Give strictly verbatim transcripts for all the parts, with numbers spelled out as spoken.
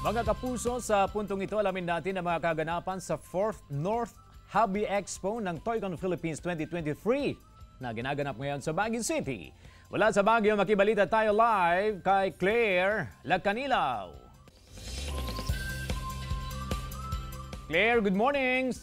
Mga kapuso, sa puntong ito alamin natin ang mga kaganapan sa fourth North Hobby Expo ng Toycon Philippines twenty twenty-three na ginaganap ngayon sa Baguio City. Wala sa Baguio, makibalita tayo live kay Claire Lacanilaw. Claire, good morning!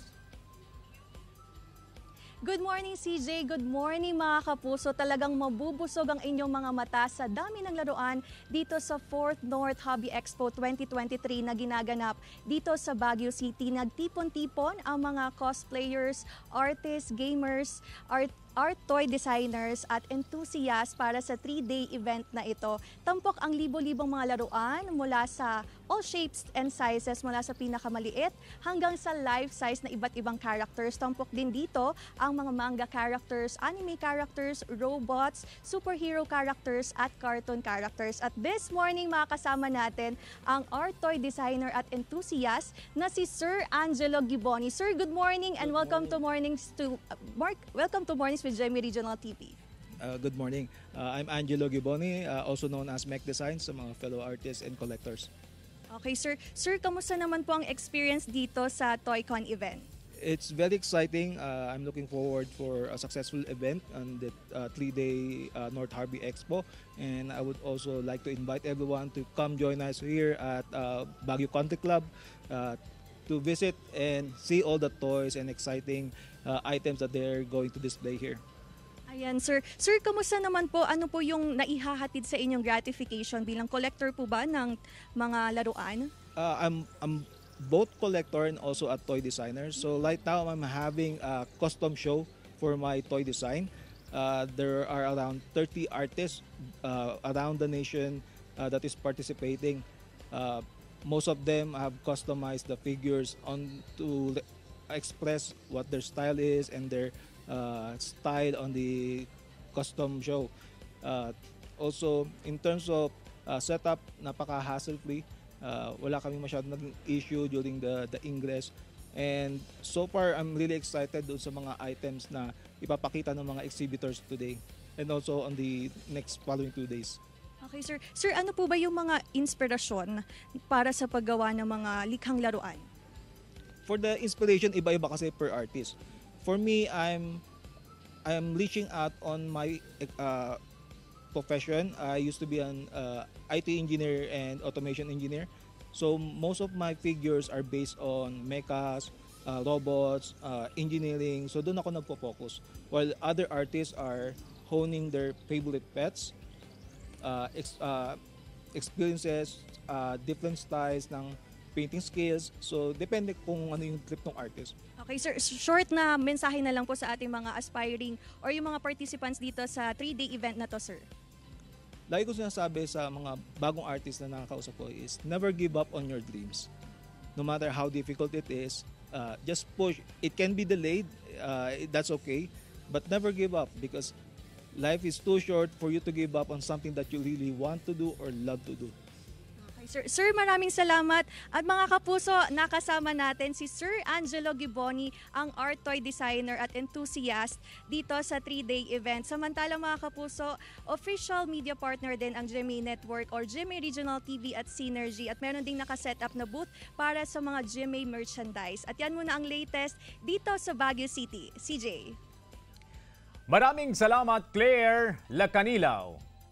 Good morning, C J. Good morning, mga kapuso. Talagang mabubusog ang inyong mga mata sa dami ng laruan dito sa fourth North Hobby Expo twenty twenty-three na ginaganap dito sa Baguio City. Nagtipon-tipon ang mga cosplayers, artists, gamers, art art toy designers at enthusiasts para sa three-day event na ito. Tampok ang libo-libong mga laruan mula sa all shapes and sizes, mula sa pinakamaliit hanggang sa life-size na iba't ibang characters. Tampok din dito ang mga manga characters, anime characters, robots, superhero characters at cartoon characters. At this morning makakasama natin ang art toy designer at enthusiast na si Sir Angelo Giboni. Sir, good morning and good welcome morning. to Mornings to uh, Mark. Welcome to Mornings with Gemmy Regional T V. Uh, good morning. Uh, I'm Angelo Giboni, uh, also known as Mech Designs sa mga fellow artists and collectors. Okay, sir. Sir, kamusta naman po ang experience dito sa ToyCon event? It's very exciting. Uh, I'm looking forward for a successful event on the uh, three-day uh, North Harbor Expo. And I would also like to invite everyone to come join us here at uh, Baguio Country Club uh, to visit and see all the toys and exciting uh, items that they're going to display here. Ayan, sir. Sir, kamusta naman po? Ano po yung naihahatid sa inyong gratification bilang collector po ba ng mga laruan? Uh, I'm, I'm both collector and also a toy designer. So right now I'm having a custom show for my toy design. Uh, there are around thirty artists uh, around the nation uh, that is participating. Uh, most of them have customized the figures on to express what their style is and their uh, style on the custom show. Uh, also, in terms of uh, setup, napaka-hassle-free. Uh, wala kami masyadong naging issue during the, the ingress. And so far, I'm really excited doon sa mga items na ipapakita ng mga exhibitors today and also on the next following two days. Okay, sir. Sir, ano po ba yung mga inspirasyon para sa paggawa ng mga likhang laruan? For the inspiration, iba-iba kasi per artist. For me, I'm I'm reaching out on my uh, profession. I used to be an uh, I T engineer and automation engineer. So most of my figures are based on mechas, uh, robots, uh, engineering. So doon ako nagpo-focus. While other artists are honing their favorite pets, uh, ex uh, experiences, uh, different styles ng painting skills. So depende kung ano yung trip ng artist. Okay, sir. Short na mensahe na lang po sa ating mga aspiring or yung mga participants dito sa three-day event na to, sir. Lagi ko sinasabi sa mga bagong artist na nakakausap ko is never give up on your dreams. No matter how difficult it is, uh, just push. It can be delayed, uh, that's okay, but never give up because life is too short for you to give up on something that you really want to do or love to do. Sir, sir, maraming salamat. At mga kapuso, nakasama natin si Sir Angelo Giboni, ang art toy designer at enthusiast dito sa three-day event. Samantalang mga kapuso, official media partner din ang G M A Network or G M A Regional T V at Synergy. At meron ding nakaset up na booth para sa mga G M A merchandise. At yan muna ang latest dito sa Baguio City. C J. Maraming salamat, Claire Lacanilaw.